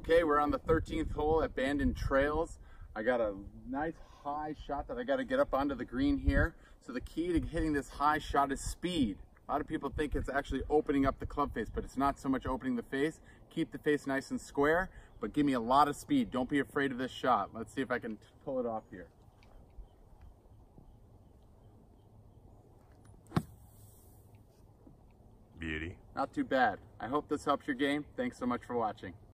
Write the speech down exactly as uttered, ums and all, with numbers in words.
Okay, we're on the thirteenth hole at Bandon Trails. I got a nice high shot that I got to get up onto the green here. So the key to hitting this high shot is speed. A lot of people think it's actually opening up the club face, but it's not so much opening the face. Keep the face nice and square, but give me a lot of speed. Don't be afraid of this shot. Let's see if I can pull it off here. Beauty. Not too bad. I hope this helps your game. Thanks so much for watching.